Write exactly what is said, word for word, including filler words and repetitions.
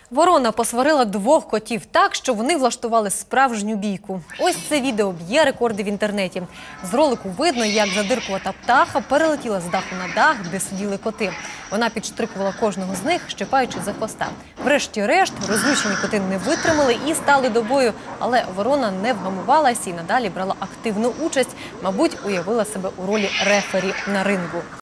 Ворона посварила двох котів так, що вони влаштували справжню бійку. Ось це відео б'є рекорди в інтернеті. З ролику видно, як задиркувата птаха перелетіла з даху на дах, де сиділи коти. Вона підштрикувала кожного з них, щипаючи за хвоста. Врешті-решт, розлючені коти не витримали і стали до бою. Але ворона не вгамувалась і надалі брала активну участь. Мабуть, уявила себе у ролі рефері на рингу.